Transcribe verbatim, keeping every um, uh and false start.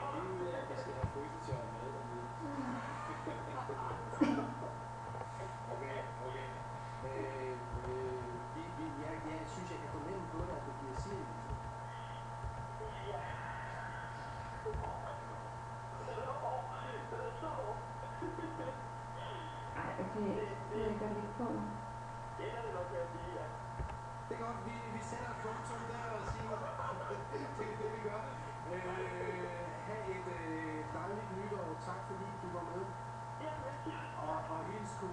vi skal have frysetørret mad derude. Okay, okay. Øh, øh, vi, vi, jeg, jeg synes, jeg kan fornemme på dig, at du bliver sindssygt. Ej, okay. Det er godt lige på mig. Det er det nok, jeg sige, ja. Det er godt, vi, vi sætter et punktum der og siger, det er det, vi gør. Øh, ha' et øh, dejligt nytår. Tak fordi du var med. Og, og hils